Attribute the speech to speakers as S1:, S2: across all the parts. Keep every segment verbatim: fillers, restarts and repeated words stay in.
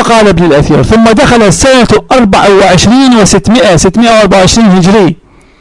S1: وقال ابن الأثير: ثم دخل السنة أربع وعشرين وستمائة ستمائة وأربعة وعشرين هجري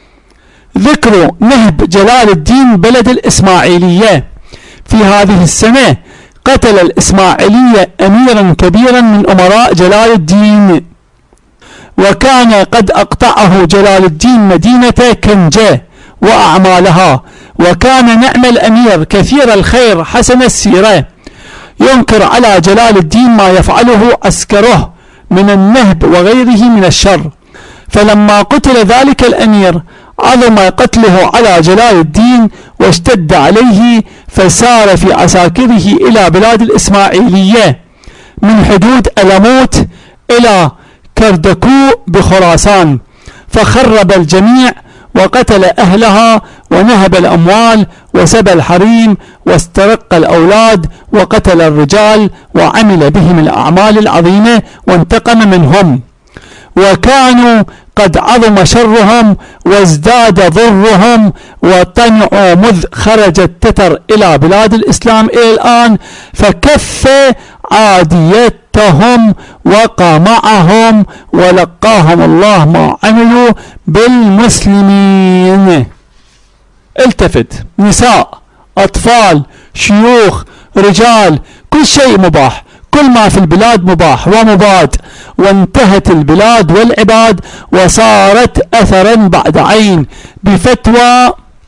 S1: ذكر نهب جلال الدين بلد الإسماعيلية. في هذه السنة قتل الإسماعيلية أميرا كبيرا من أمراء جلال الدين، وكان قد أقطعه جلال الدين مدينة كنجة وأعمالها، وكان نعم الأمير كثير الخير حسن السيرة، ينكر على جلال الدين ما يفعله عسكره من النهب وغيره من الشر. فلما قتل ذلك الأمير عظم قتله على جلال الدين واشتد عليه، فسار في عساكره إلى بلاد الإسماعيلية من حدود ألموت إلى كردكو بخراسان، فخرب الجميع وقتل أهلها ونهب الأموال وسبى الحريم واسترق الأولاد وقتل الرجال وعمل بهم الأعمال العظيمة وانتقم منهم. وكانوا قد عظم شرهم وازداد ضرهم وطنعوا مذ خرج التتر إلى بلاد الإسلام إلى الآن، فكف عاديتهم وقمعهم ولقاهم الله ما عملوا بالمسلمين. التفت: نساء، أطفال، شيوخ، رجال، كل شيء مباح، كل ما في البلاد مباح ومباد. وانتهت البلاد والعباد وصارت أثرا بعد عين بفتوى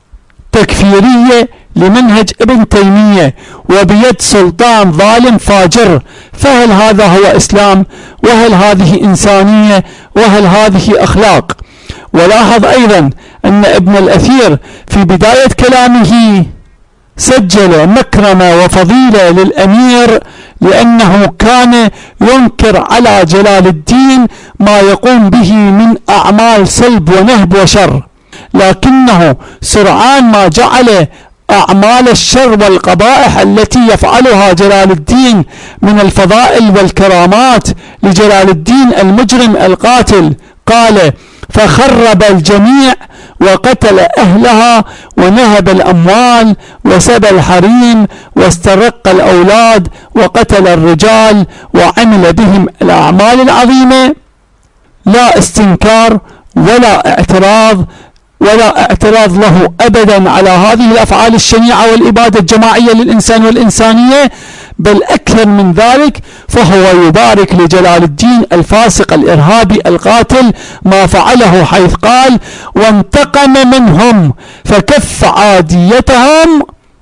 S1: تكفيرية لمنهج ابن تيمية وبيد سلطان ظالم فاجر. فهل هذا هو إسلام؟ وهل هذه إنسانية؟ وهل هذه أخلاق؟ ولاحظ أيضا أن ابن الأثير في بداية كلامه سجل مكرمة وفضيلة للأمير، لأنه كان ينكر على جلال الدين ما يقوم به من أعمال سلب ونهب وشر، لكنه سرعان ما جعل أعمال الشر والقبائح التي يفعلها جلال الدين من الفضائل والكرامات لجلال الدين المجرم القاتل. قال: فخرب الجميع وقتل أهلها ونهب الأموال وسبى الحريم واسترق الأولاد وقتل الرجال وعمل بهم الأعمال العظيمة. لا استنكار ولا اعتراض ولا اعتراض له أبدا على هذه الأفعال الشنيعة والإبادة الجماعية للإنسان والإنسانية، بل أكثر من ذلك فهو يبارك لجلال الدين الفاسق الإرهابي القاتل ما فعله، حيث قال: وانتقم منهم فكف عاديتهم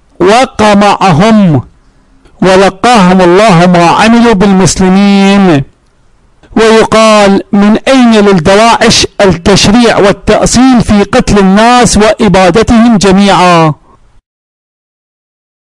S1: وقمعهم ولقاهم الله ما عملوا بالمسلمين. ويقال: من أين للدواعش التشريع والتأصيل في قتل الناس وإبادتهم جميعا؟